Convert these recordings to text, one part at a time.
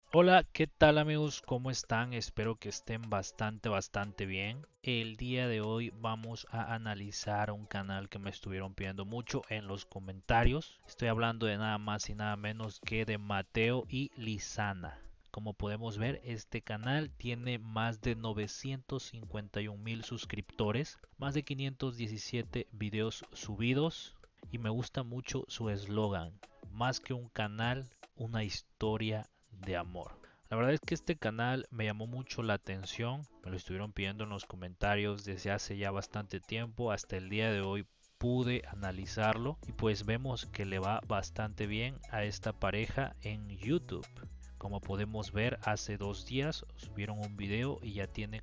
Hola, ¿qué tal amigos? ¿Cómo están? Espero que estén bastante bien. El día de hoy vamos a analizar un canal que me estuvieron pidiendo mucho en los comentarios. Estoy hablando de nada más y nada menos que de Mateo y Lizana. Como podemos ver, este canal tiene más de 951,000 suscriptores, más de 517 videos subidos y me gusta mucho su eslogan, más que un canal, una historia de amor. La verdad es que este canal me llamó mucho la atención, me lo estuvieron pidiendo en los comentarios desde hace ya bastante tiempo, hasta el día de hoy pude analizarlo y pues vemos que le va bastante bien a esta pareja en YouTube. Como podemos ver, hace 2 días subieron un video y ya tiene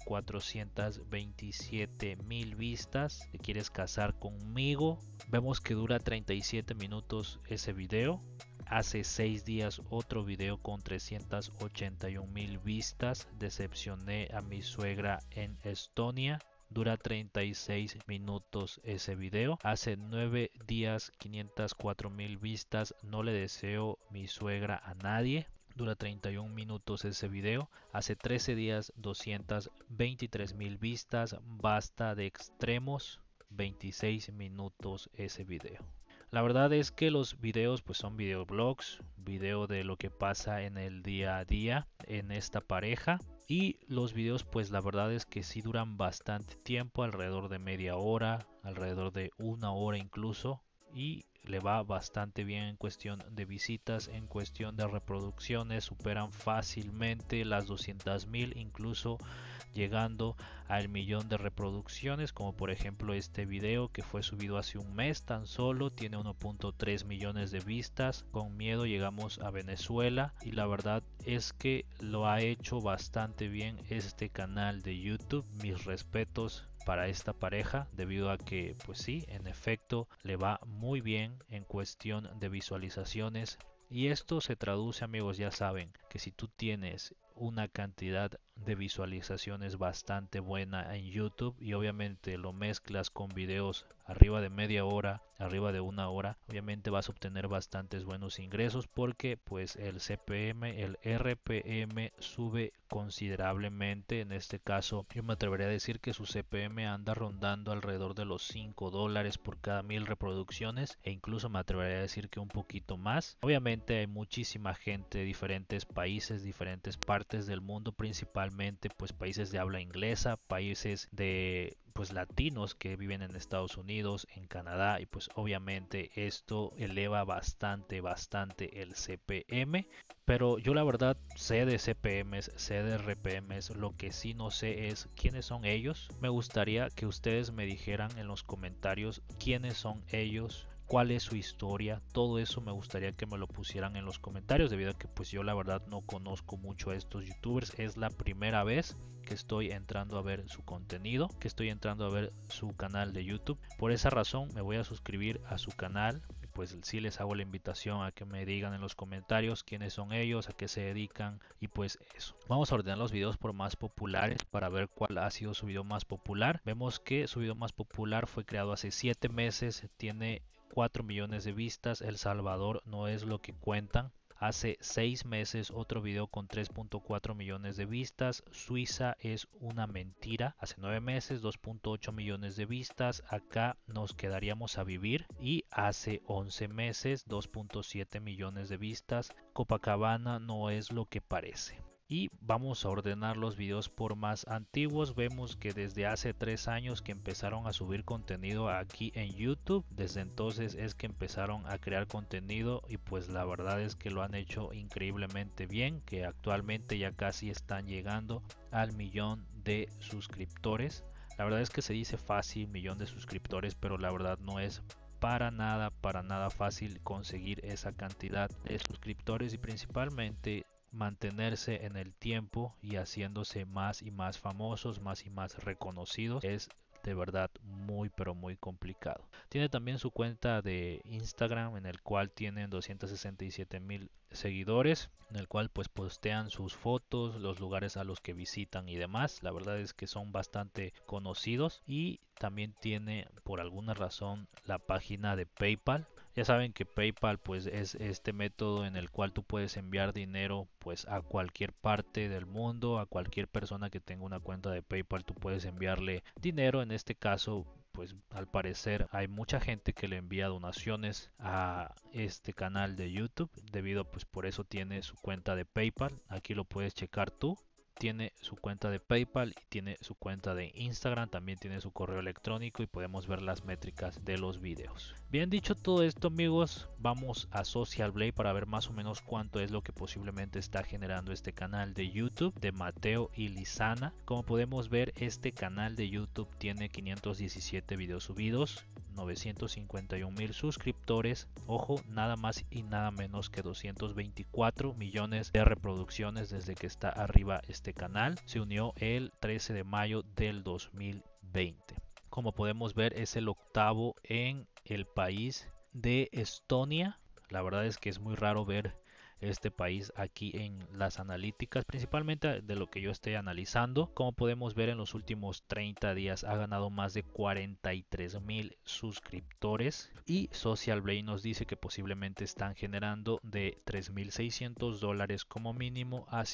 427,000 vistas. ¿Te quieres casar conmigo? Vemos que dura 37 minutos ese video. Hace 6 días otro video con 381,000 vistas. Decepcioné a mi suegra en Estonia. Dura 36 minutos ese video. Hace 9 días 504,000 vistas. No le deseo mi suegra a nadie. Dura 31 minutos ese video. Hace 13 días 223,000 vistas. Basta de extremos. 26 minutos ese video. La verdad es que los videos pues son videoblogs, video de lo que pasa en el día a día en esta pareja. Y los videos pues la verdad es que sí duran bastante tiempo, alrededor de media hora, alrededor de una hora incluso. Y le va bastante bien en cuestión de visitas, en cuestión de reproducciones, superan fácilmente las 200,000, incluso llegando al millón de reproducciones, como por ejemplo este video que fue subido hace un mes tan solo, tiene 1.3 millones de vistas. Con miedo llegamos a Venezuela y la verdad es que lo ha hecho bastante bien este canal de YouTube. Mis respetos para esta pareja, debido a que pues sí, en efecto le va muy bien en cuestión de visualizaciones. Y esto se traduce, amigos, ya saben que si tú tienes una cantidad de visualizaciones bastante buena en YouTube y obviamente lo mezclas con videos arriba de media hora, arriba de una hora, obviamente vas a obtener bastantes buenos ingresos, porque pues el CPM, el RPM sube considerablemente. En este caso yo me atrevería a decir que su CPM anda rondando alrededor de los $5 por cada 1,000 reproducciones, e incluso me atrevería a decir que un poquito más. Obviamente hay muchísima gente de diferentes países, diferentes partes del mundo, principalmente pues países de habla inglesa, países de pues latinos que viven en Estados Unidos, en Canadá, y pues obviamente esto eleva bastante el CPM. Pero yo la verdad sé de CPMs, sé de RPMs, lo que sí no sé es quiénes son ellos. Me gustaría que ustedes me dijeran en los comentarios quiénes son ellos, cuál es su historia. Todo eso me gustaría que me lo pusieran en los comentarios, debido a que pues yo la verdad no conozco mucho a estos youtubers. Es la primera vez que estoy entrando a ver su contenido, que estoy entrando a ver su canal de YouTube. Por esa razón me voy a suscribir a su canal. Pues sí, les hago la invitación a que me digan en los comentarios quiénes son ellos, a qué se dedican, y pues eso. Vamos a ordenar los videos por más populares para ver cuál ha sido su video más popular. Vemos que su video más popular fue creado hace 7 meses, tiene 4 millones de vistas. El Salvador no es lo que cuentan. Hace 6 meses otro video con 3.4 millones de vistas. Suiza es una mentira. Hace 9 meses 2.8 millones de vistas. Acá nos quedaríamos a vivir. Y hace 11 meses 2.7 millones de vistas. Copacabana no es lo que parece. Y vamos a ordenar los videos por más antiguos. Vemos que desde hace 3 años que empezaron a subir contenido aquí en YouTube, desde entonces es que empezaron a crear contenido, y pues la verdad es que lo han hecho increíblemente bien, que actualmente ya casi están llegando al millón de suscriptores. La verdad es que se dice fácil millón de suscriptores, pero la verdad no es para nada fácil conseguir esa cantidad de suscriptores, y principalmente mantenerse en el tiempo y haciéndose más y más famosos, más y más reconocidos. Es de verdad muy pero muy complicado. Tiene también su cuenta de Instagram, en el cual tienen 267,000 seguidores, en el cual pues postean sus fotos, los lugares a los que visitan y demás. La verdad es que son bastante conocidos. Y también tiene por alguna razón la página de PayPal, Ya saben que PayPal pues es este método en el cual tú puedes enviar dinero pues a cualquier parte del mundo, a cualquier persona que tenga una cuenta de PayPal, tú puedes enviarle dinero. En este caso pues al parecer hay mucha gente que le envía donaciones a este canal de YouTube, debido pues por eso tiene su cuenta de PayPal. Aquí lo puedes checar tú. Tiene su cuenta de PayPal y tiene su cuenta de Instagram, también tiene su correo electrónico y podemos ver las métricas de los videos. Bien dicho todo esto, amigos, vamos a Social Blade para ver más o menos cuánto es lo que posiblemente está generando este canal de YouTube de Mateo y Lizana. Como podemos ver, este canal de YouTube tiene 517 videos subidos, 951,000 suscriptores, ojo, nada más y nada menos que 224 millones de reproducciones desde que está arriba este canal. Se unió el 13 de mayo del 2020. Como podemos ver, es el octavo en el país de Estonia. La verdad es que es muy raro ver este país aquí en las analíticas, principalmente de lo que yo estoy analizando. Como podemos ver, en los últimos 30 días ha ganado más de 43,000 suscriptores, y Social Blade nos dice que posiblemente están generando de $3,600 como mínimo a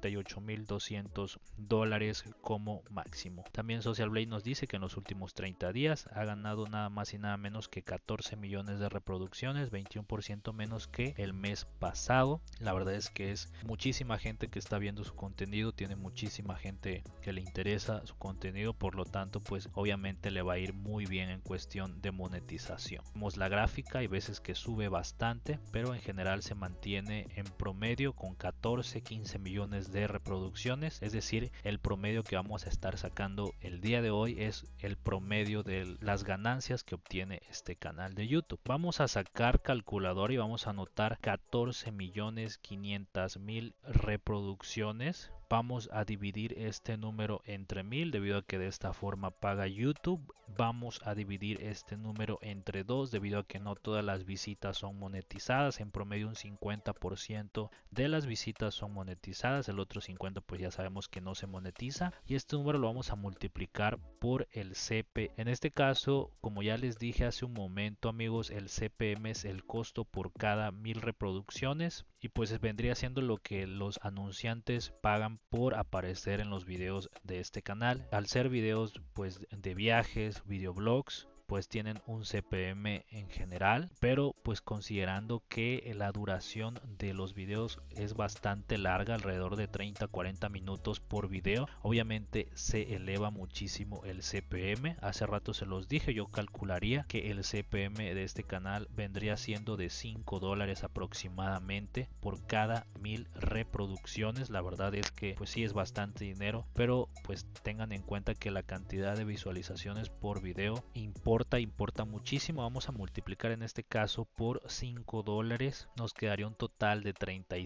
$58,200 como máximo. También Social Blade nos dice que en los últimos 30 días ha ganado nada más y nada menos que 14 millones de reproducciones, 21% menos que el mes pasado. La verdad es que es muchísima gente que está viendo su contenido, tiene muchísima gente que le interesa su contenido, por lo tanto pues obviamente le va a ir muy bien en cuestión de monetización. Vemos la gráfica, hay veces que sube bastante, pero en general se mantiene en promedio con 14-15 millones de reproducciones, es decir, el promedio que vamos a estar sacando el día de hoy es el promedio de las ganancias que obtiene este canal de YouTube. Vamos a sacar calculador y vamos a anotar 14,500,000 reproducciones. Vamos a dividir este número entre 1000 debido a que de esta forma paga YouTube. Vamos a dividir este número entre 2 debido a que no todas las visitas son monetizadas. En promedio un 50% de las visitas son monetizadas, el otro 50% pues ya sabemos que no se monetiza, y este número lo vamos a multiplicar por el CP. En este caso, como ya les dije hace un momento, amigos, el CPM es el costo por cada 1000 reproducciones, y pues vendría siendo lo que los anunciantes pagan por aparecer en los videos de este canal. Al ser videos pues de viajes, videoblogs, pues tienen un CPM en general, pero pues considerando que la duración de los videos es bastante larga, alrededor de 30-40 minutos por video, obviamente se eleva muchísimo el CPM. Hace rato se los dije, yo calcularía que el CPM de este canal vendría siendo de $5 aproximadamente por cada 1000 reproducciones. La verdad es que pues sí es bastante dinero, pero pues tengan en cuenta que la cantidad de visualizaciones por video importa muchísimo. Vamos a multiplicar en este caso por $5, nos quedaría un total de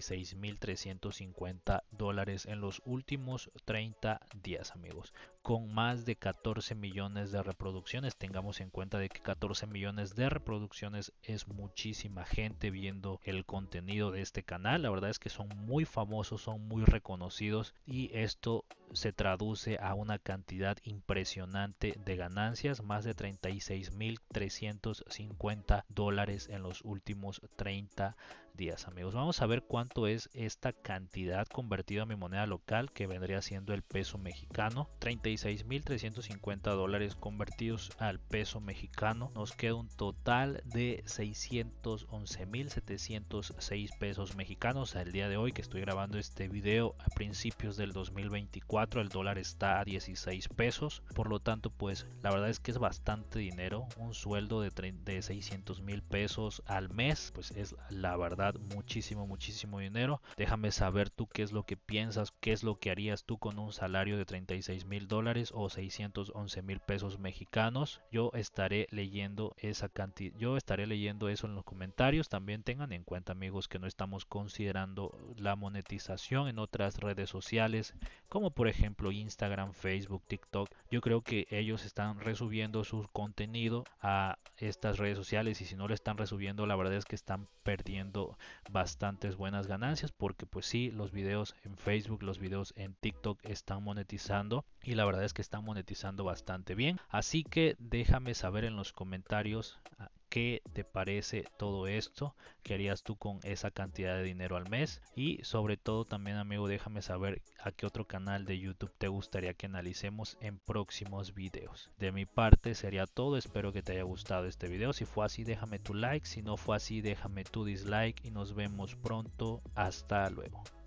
$36,350 en los últimos 30 días, amigos, con más de 14 millones de reproducciones. Tengamos en cuenta de que 14 millones de reproducciones es muchísima gente viendo el contenido de este canal. La verdad es que son muy famosos, son muy reconocidos, y esto se traduce a una cantidad impresionante de ganancias, más de $36,350 en los últimos 30 días, amigos. Vamos a ver cuánto es esta cantidad convertida a mi moneda local, que vendría siendo el peso mexicano. $36,350 convertidos al peso mexicano, nos queda un total de 611,706 pesos mexicanos al día de hoy que estoy grabando este video. A principios del 2024 el dólar está a 16 pesos, por lo tanto pues la verdad es que es bastante dinero. Un sueldo de 600,000 pesos al mes pues es la verdad muchísimo dinero. Déjame saber tú qué es lo que piensas, qué es lo que harías tú con un salario de $36,000 o 611,000 pesos mexicanos. Yo estaré leyendo esa cantidad, yo estaré leyendo eso en los comentarios. También tengan en cuenta, amigos, que no estamos considerando la monetización en otras redes sociales, como por ejemplo Instagram, Facebook, TikTok. Yo creo que ellos están resubiendo su contenido a estas redes sociales, y si no lo están resubiendo, la verdad es que están perdiendo bastantes buenas ganancias, porque pues sí, los videos en Facebook, los videos en TikTok están monetizando, y la verdad es que están monetizando bastante bien. Así que déjame saber en los comentarios qué te parece todo esto, qué harías tú con esa cantidad de dinero al mes, y sobre todo también, amigo, déjame saber a qué otro canal de YouTube te gustaría que analicemos en próximos videos. De mi parte sería todo, espero que te haya gustado este video. Si fue así, déjame tu like, si no fue así, déjame tu dislike y nos vemos pronto. Hasta luego.